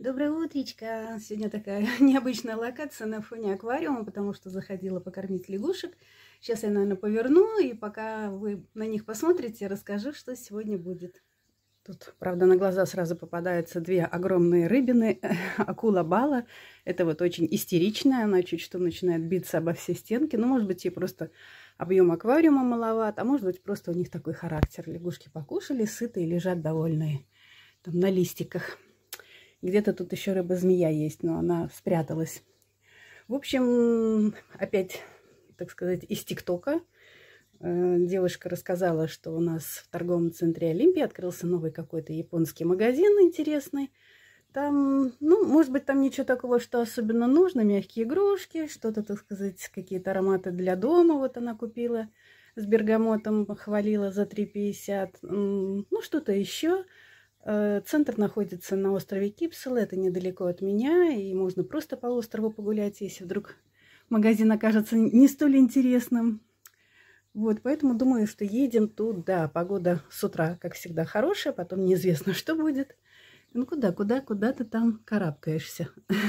Доброе утречко! Сегодня такая необычная локация на фоне аквариума, потому что заходила покормить лягушек. Сейчас я, наверное, поверну, и пока вы на них посмотрите, расскажу, что сегодня будет. Тут, правда, на глаза сразу попадаются две огромные рыбины. Акула Бала. Это вот очень истеричная, она чуть что начинает биться обо все стенки. Ну, может быть, ей просто объем аквариума маловат, а может быть, просто у них такой характер. Лягушки покушали, сытые, лежат довольные там на листиках. Где-то тут еще рыба-змея есть, но она спряталась. В общем, опять, так сказать, из ТикТока. Девушка рассказала, что у нас в торговом центре Олимпия открылся новый какой-то японский магазин интересный. Там, ну, может быть, там ничего такого, что особенно нужно. Мягкие игрушки, что-то, так сказать, какие-то ароматы для дома. Вот она купила с бергамотом, хвалила за 3,50. Ну, что-то еще. Центр находится на острове Кипсел, это недалеко от меня, и можно просто по острову погулять, если вдруг магазин окажется не столь интересным. Вот, поэтому думаю, что едем туда. Погода с утра, как всегда, хорошая, потом неизвестно, что будет. Ну, куда ты там карабкаешься.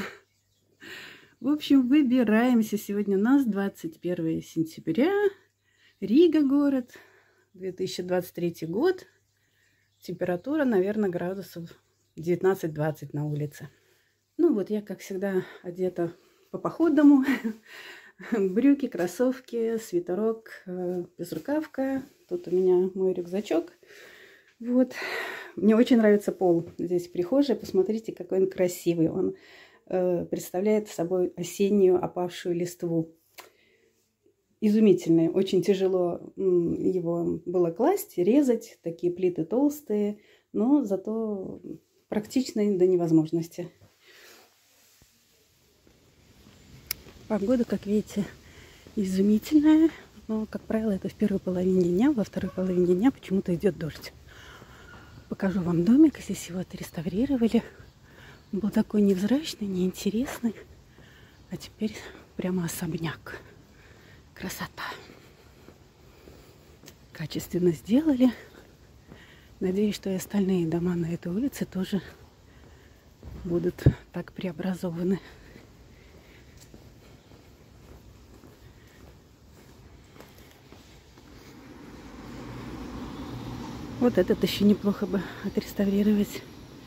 В общем, выбираемся. Сегодня у нас 21 сентября, Рига город, 2023 год. Температура, наверное, градусов 19-20 на улице. Ну вот, я, как всегда, одета по-походному. Брюки, кроссовки, свитерок, безрукавка. Тут у меня мой рюкзачок. Вот. Мне очень нравится пол здесь в прихожей. Посмотрите, какой он красивый. Он представляет собой осеннюю опавшую листву. Изумительный. Очень тяжело его было класть, резать. Такие плиты толстые, но зато практичный до невозможности. Погода, как видите, изумительная. Но, как правило, это в первой половине дня. Во второй половине дня почему-то идет дождь. Покажу вам домик. Здесь его отреставрировали. Он был такой невзрачный, неинтересный. А теперь прямо особняк. Красота. Качественно сделали. Надеюсь, что и остальные дома на этой улице тоже будут так преобразованы. Вот этот еще неплохо бы отреставрировать.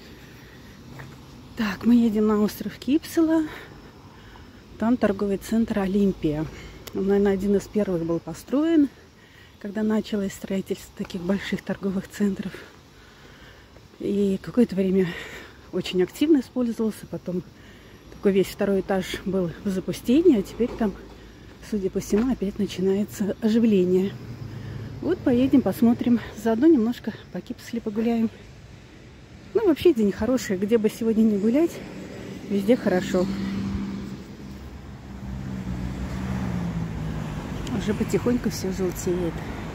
Так, мы едем на остров Кипсела. Там торговый центр Олимпия. Он, наверное, один из первых был построен, когда началось строительство таких больших торговых центров. И какое-то время очень активно использовался. Потом такой весь второй этаж был в запустении, а теперь там, судя по всему, опять начинается оживление. Вот поедем, посмотрим. Заодно немножко по Кипселе погуляем. Ну, вообще день хороший. Где бы сегодня не гулять, везде хорошо. Уже потихоньку все желтеет.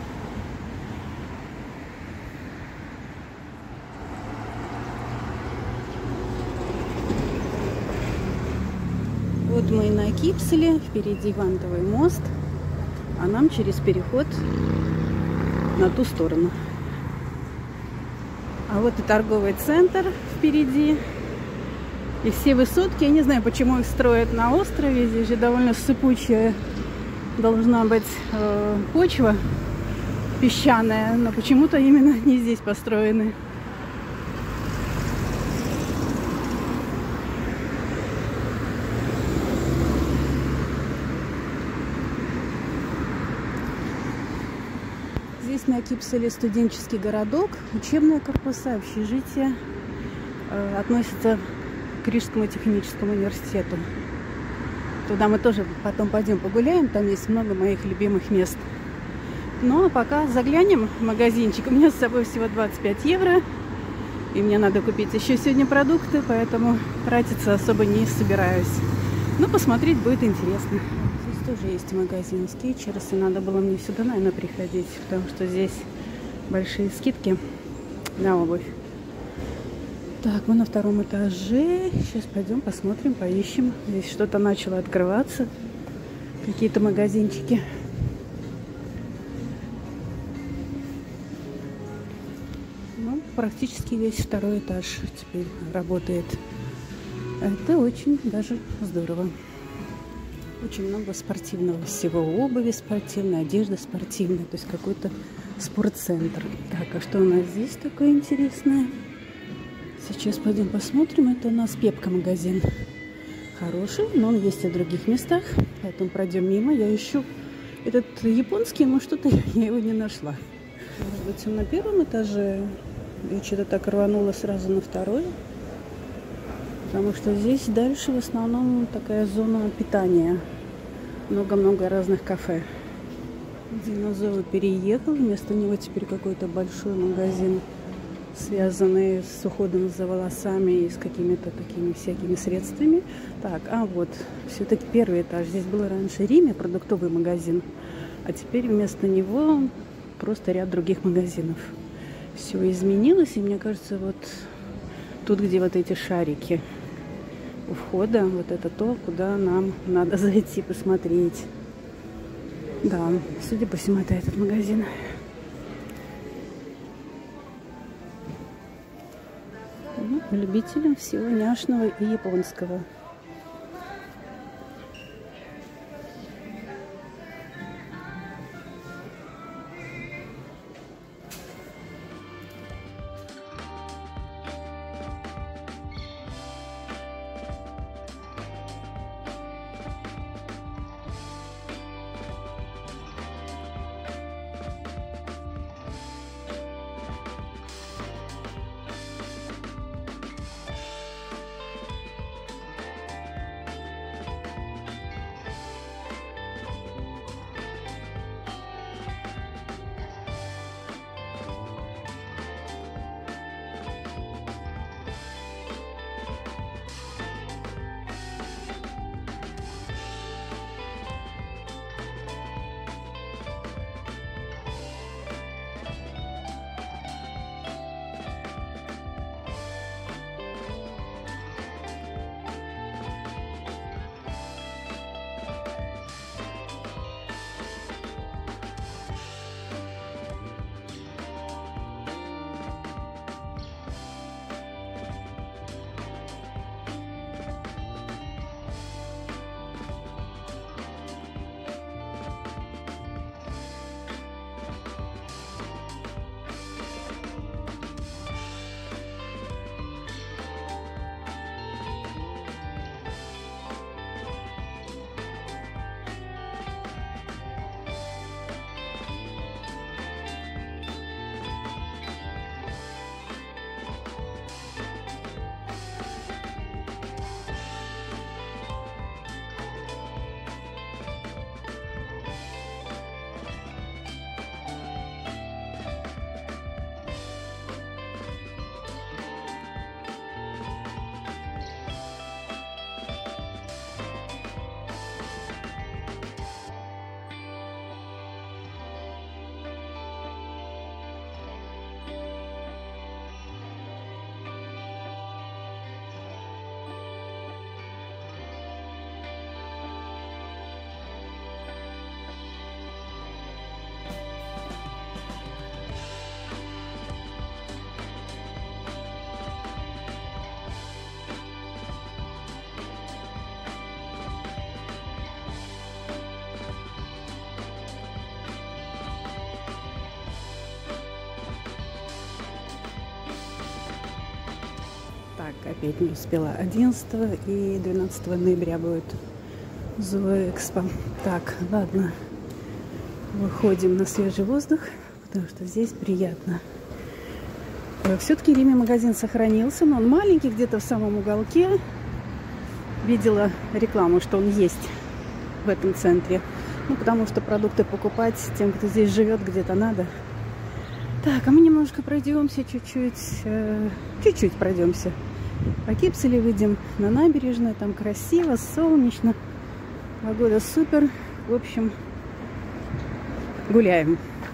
Вот мы и на Кипселе. Впереди вантовый мост. А нам через переход на ту сторону. А вот и торговый центр впереди. И все высотки. Я не знаю, почему их строят на острове. Здесь же довольно сыпучая должна быть почва песчаная, но почему-то именно не здесь построены. Здесь на Кипселе студенческий городок, учебные корпуса, общежития относятся к Рижскому техническому университету. Туда мы тоже потом пойдем погуляем, там есть много моих любимых мест. Ну, а пока заглянем в магазинчик. У меня с собой всего 25 евро, и мне надо купить еще сегодня продукты, поэтому тратиться особо не собираюсь. Но посмотреть будет интересно. Здесь тоже есть магазин Skechers, и надо было мне сюда, наверное, приходить, потому что здесь большие скидки на обувь. Так, мы на втором этаже. Сейчас пойдем посмотрим, поищем. Здесь что-то начало открываться. Какие-то магазинчики. Ну, практически весь второй этаж теперь работает. Это очень даже здорово. Очень много спортивного всего. Обуви спортивной, одежда спортивная. То есть какой-то спортцентр. Так, а что у нас здесь такое интересное? Сейчас пойдем посмотрим. Это у нас Пепка магазин. Хороший, но он есть и в других местах. Поэтому пройдем мимо. Я ищу этот японский, но что-то я его не нашла. Может быть, он на первом этаже. И что-то так рвануло сразу на второй. Потому что здесь дальше в основном такая зона питания. Много-много разных кафе. Динозавр переехал. Вместо него теперь какой-то большой магазин, связанный с уходом за волосами и с какими-то такими всякими средствами. Так, а вот, все-таки первый этаж. Здесь был раньше Риме, продуктовый магазин. А теперь вместо него просто ряд других магазинов. Все изменилось. И мне кажется, вот тут, где вот эти шарики у входа, вот это то, куда нам надо зайти посмотреть. Да, судя по всему, это этот магазин. Ну, любителям всего няшного и японского. Так, опять не успела. 11 и 12 ноября будет Зооэкспо. Так, ладно. Выходим на свежий воздух, потому что здесь приятно. Все-таки Риме магазин сохранился, но он маленький, где-то в самом уголке. Видела рекламу, что он есть в этом центре. Ну, потому что продукты покупать тем, кто здесь живет, где-то надо. Так, а мы немножко пройдемся, чуть-чуть пройдемся. По Кипселе выйдем на набережную, там красиво, солнечно, погода супер. В общем, гуляем.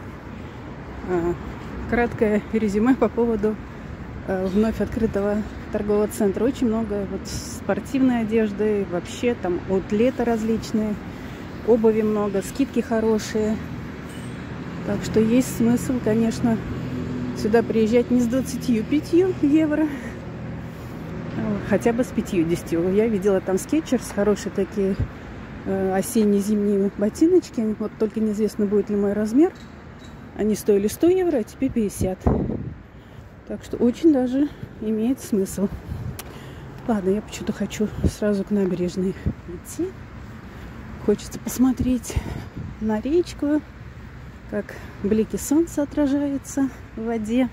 Краткое резюме по поводу вновь открытого торгового центра. Очень много вот спортивной одежды, вообще там аутлеты различные, обуви много, скидки хорошие. Так что есть смысл, конечно, сюда приезжать не с 25 евро, хотя бы с 50. Я видела там Skechers, хорошие такие осенне-зимние ботиночки. Вот только неизвестно, будет ли мой размер. Они стоили 100 евро, а теперь 50. Так что очень даже имеет смысл. Ладно, я почему-то хочу сразу к набережной идти. Хочется посмотреть на речку, как блики солнца отражаются в воде.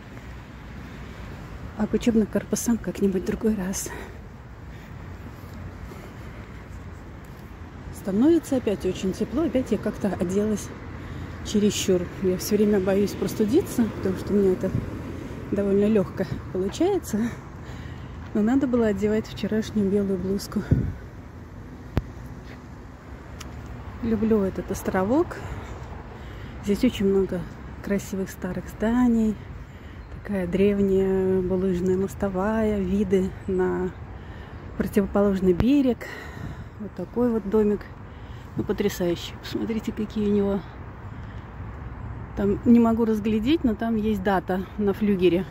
А к учебным корпусам как-нибудь в другой раз. Становится опять очень тепло. Опять я как-то оделась чересчур. Я все время боюсь простудиться, потому что у меня это довольно легко получается. Но надо было одевать вчерашнюю белую блузку. Люблю этот островок. Здесь очень много красивых старых зданий. Такая древняя булыжная мостовая. Виды на противоположный берег. Вот такой вот домик. Ну, потрясающий. Посмотрите, какие у него. Там не могу разглядеть, но там есть дата на флюгере.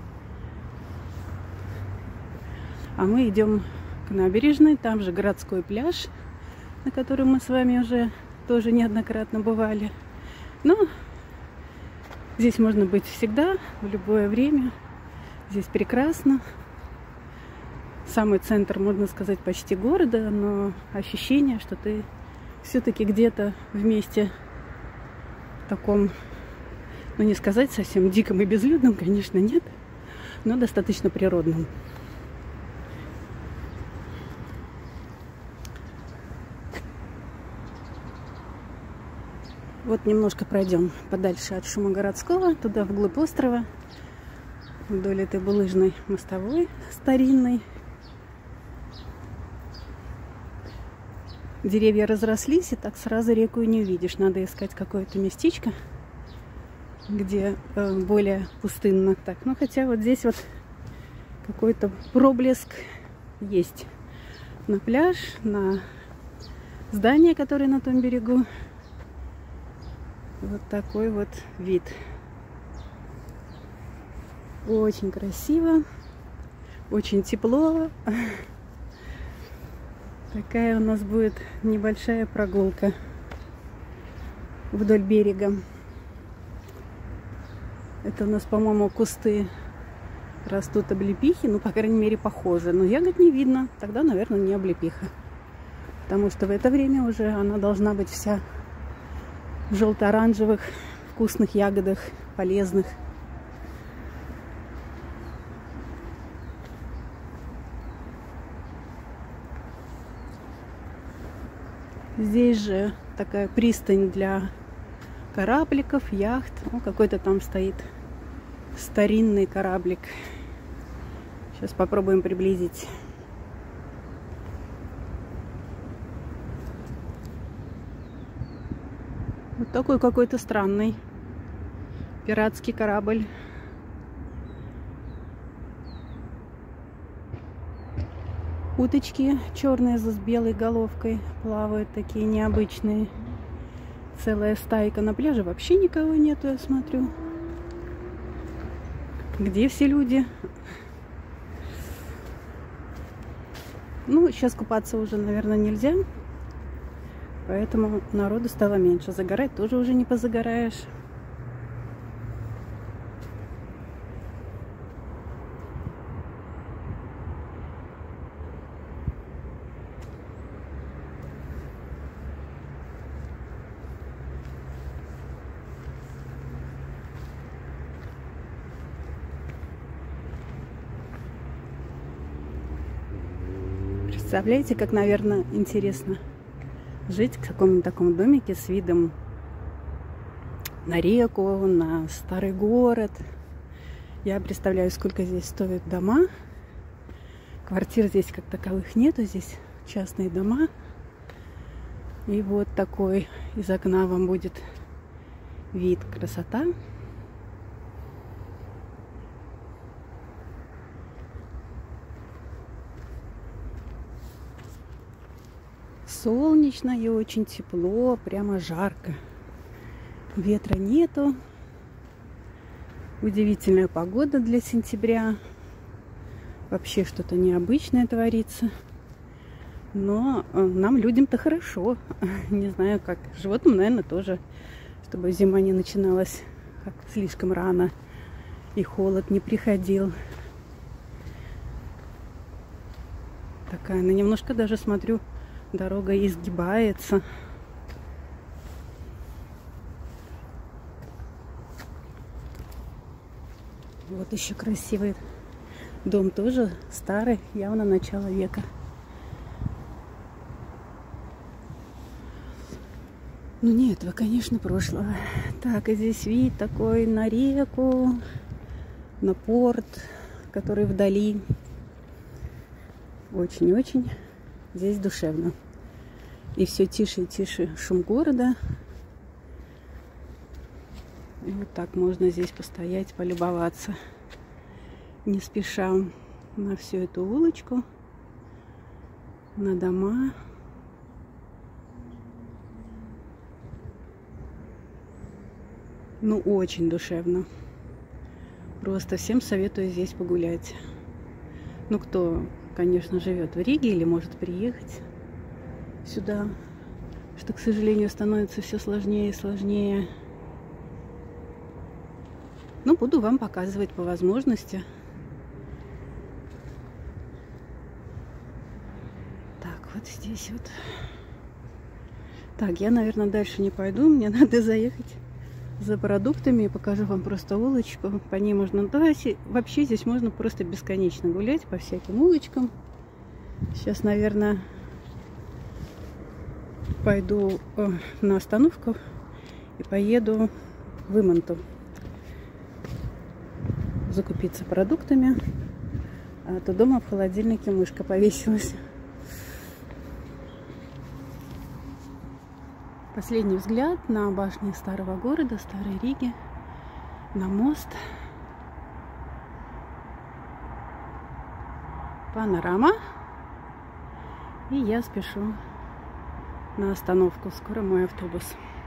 А мы идем к набережной. Там же городской пляж, на котором мы с вами уже тоже неоднократно бывали. Но здесь можно быть всегда, в любое время. Здесь прекрасно. Самый центр, можно сказать, почти города, но ощущение, что ты все-таки где-то в месте таком, ну не сказать совсем диком и безлюдном, конечно, нет, но достаточно природном. Вот немножко пройдем подальше от шума городского, туда вглубь острова, вдоль этой булыжной мостовой старинной. Деревья разрослись, и так сразу реку и не увидишь. Надо искать какое-то местечко, где более пустынно. Так, ну хотя вот здесь вот какой-то проблеск есть. На пляж, на здание, которое на том берегу. Вот такой вот вид. Очень красиво, очень тепло. Такая у нас будет небольшая прогулка вдоль берега. Это у нас, по-моему, кусты растут облепихи. Ну, по крайней мере, похожи. Но ягод не видно. Тогда, наверное, не облепиха. Потому что в это время уже она должна быть вся в желто-оранжевых вкусных ягодах, полезных. Здесь же такая пристань для корабликов, яхт. Ну, какой-то там стоит старинный кораблик. Сейчас попробуем приблизить. Вот такой какой-то странный пиратский корабль. Уточки черные с белой головкой плавают, такие необычные. Целая стайка. На пляже вообще никого нету, я смотрю. Где все люди? Ну, сейчас купаться уже, наверное, нельзя. Поэтому народу стало меньше. Загорать тоже уже не позагораешь. Представляете, как, наверное, интересно жить в каком-нибудь таком домике с видом на реку, на старый город. Я представляю, сколько здесь стоят дома. Квартир здесь как таковых нету, здесь частные дома. И вот такой из окна вам будет вид. Красота. Солнечно и очень тепло, прямо жарко. Ветра нету. Удивительная погода для сентября. вообще что-то необычное творится. Но нам, людям-то, хорошо. Не знаю, как животным, наверное, тоже. Чтобы зима не начиналась как слишком рано. И холод не приходил. Такая, ну, немножко даже, смотрю, дорога изгибается. Вот еще красивый дом, тоже старый, явно начало века. Ну не этого, конечно, прошлого. Так, и здесь вид такой на реку, на порт, который вдали. Очень-очень здесь душевно. И все тише и тише шум города. И вот так можно здесь постоять, полюбоваться, не спеша, на всю эту улочку, на дома. Ну, очень душевно. Просто всем советую здесь погулять. Ну, кто, конечно, живет в Риге или может приехать сюда, что, к сожалению, становится все сложнее и сложнее. Ну, буду вам показывать по возможности. Так, вот здесь вот. Так, я, наверное, дальше не пойду. Мне надо заехать за продуктами и покажу вам просто улочку. По ней можно... Да, вообще здесь можно просто бесконечно гулять по всяким улочкам. Сейчас, наверное, пойду на остановку и поеду в Иманту закупиться продуктами. А то дома в холодильнике мышка повесилась. Последний взгляд на башни старого города, старой Риги, на мост. Панорама. И я спешу на остановку. Скоро мой автобус.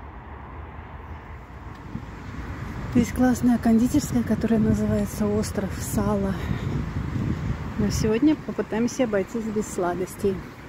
Здесь классная кондитерская, которая называется «Остров Сала». Но сегодня попытаемся обойтись без сладостей.